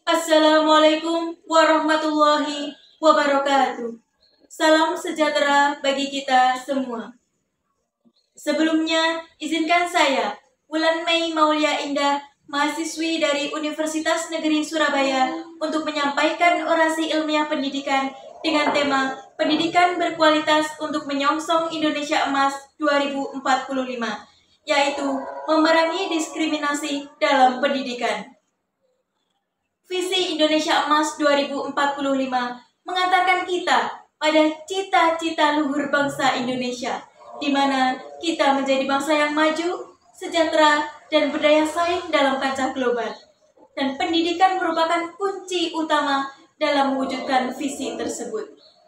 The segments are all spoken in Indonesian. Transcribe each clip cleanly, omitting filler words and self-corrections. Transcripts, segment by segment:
Assalamualaikum warahmatullahi wabarakatuh. Salam sejahtera bagi kita semua. Sebelumnya, izinkan saya, Wulan Mei Maulia Indah, mahasiswi dari Universitas Negeri Surabaya, untuk menyampaikan orasi ilmiah pendidikan dengan tema Pendidikan Berkualitas untuk Menyongsong Indonesia Emas 2045, yaitu memerangi diskriminasi dalam pendidikan. Visi Indonesia Emas 2045 mengantarkan kita pada cita-cita luhur bangsa Indonesia, di mana kita menjadi bangsa yang maju, sejahtera, dan berdaya saing dalam kancah global. Dan pendidikan merupakan kunci utama dalam mewujudkan visi tersebut.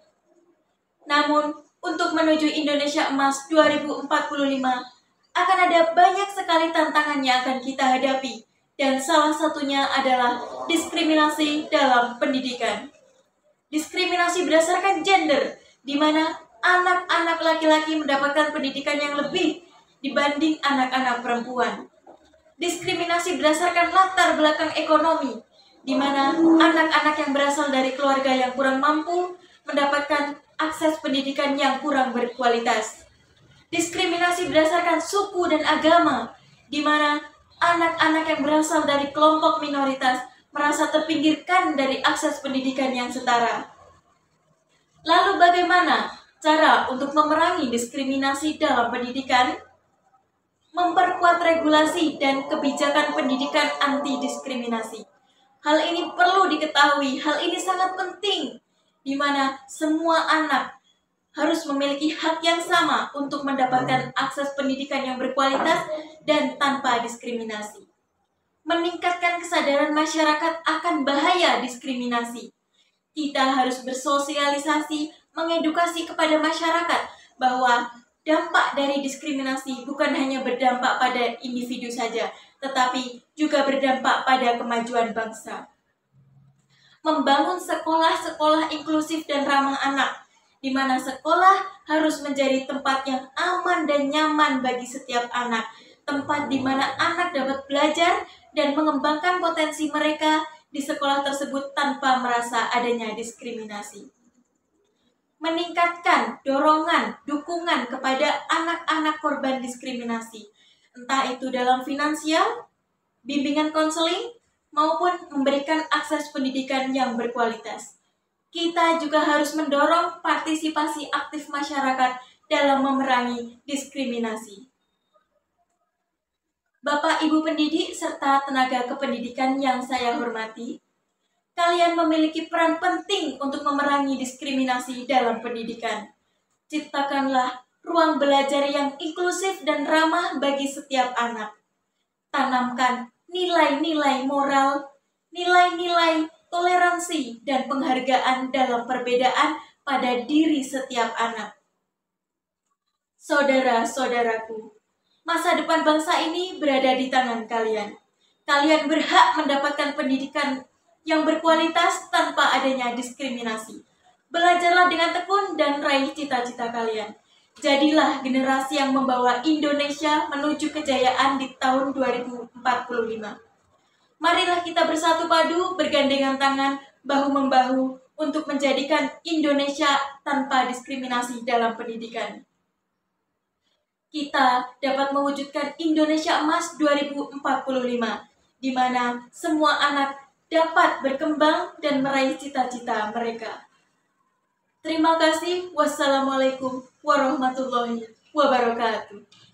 Namun, untuk menuju Indonesia Emas 2045, akan ada banyak sekali tantangan yang akan kita hadapi, dan salah satunya adalah diskriminasi dalam pendidikan. Diskriminasi berdasarkan gender, di mana anak-anak laki-laki mendapatkan pendidikan yang lebih dibanding anak-anak perempuan. Diskriminasi berdasarkan latar belakang ekonomi, di mana anak-anak yang berasal dari keluarga yang kurang mampu mendapatkan akses pendidikan yang kurang berkualitas. Diskriminasi berdasarkan suku dan agama, di mana anak-anak yang berasal dari kelompok minoritas merasa terpinggirkan dari akses pendidikan yang setara. Lalu bagaimana cara untuk memerangi diskriminasi dalam pendidikan? Memperkuat regulasi dan kebijakan pendidikan anti-diskriminasi. Hal ini perlu diketahui, hal ini sangat penting, di mana semua anak harus memiliki hak yang sama untuk mendapatkan akses pendidikan yang berkualitas dan tanpa diskriminasi. Meningkatkan kesadaran masyarakat akan bahaya diskriminasi. Kita harus bersosialisasi, mengedukasi kepada masyarakat bahwa dampak dari diskriminasi bukan hanya berdampak pada individu saja, tetapi juga berdampak pada kemajuan bangsa. Membangun sekolah-sekolah inklusif dan ramah anak, di mana sekolah harus menjadi tempat yang aman dan nyaman bagi setiap anak, tempat di mana anak dapat belajar dan mengembangkan potensi mereka di sekolah tersebut tanpa merasa adanya diskriminasi. Meningkatkan dorongan, dukungan kepada anak-anak korban diskriminasi, entah itu dalam finansial, bimbingan konseling, maupun memberikan akses pendidikan yang berkualitas. Kita juga harus mendorong partisipasi aktif masyarakat dalam memerangi diskriminasi. Bapak, Ibu pendidik, serta tenaga kependidikan yang saya hormati, kalian memiliki peran penting untuk memerangi diskriminasi dalam pendidikan. Ciptakanlah ruang belajar yang inklusif dan ramah bagi setiap anak. Tanamkan nilai-nilai moral, nilai-nilai toleransi, dan penghargaan dalam perbedaan pada diri setiap anak. Saudara-saudaraku, masa depan bangsa ini berada di tangan kalian. Kalian berhak mendapatkan pendidikan yang berkualitas tanpa adanya diskriminasi. Belajarlah dengan tekun dan raih cita-cita kalian. Jadilah generasi yang membawa Indonesia menuju kejayaan di tahun 2045. Marilah kita bersatu padu, bergandengan tangan, bahu-membahu untuk menjadikan Indonesia tanpa diskriminasi dalam pendidikan. Kita dapat mewujudkan Indonesia Emas 2045, di mana semua anak dapat berkembang dan meraih cita-cita mereka. Terima kasih. Wassalamualaikum warahmatullahi wabarakatuh.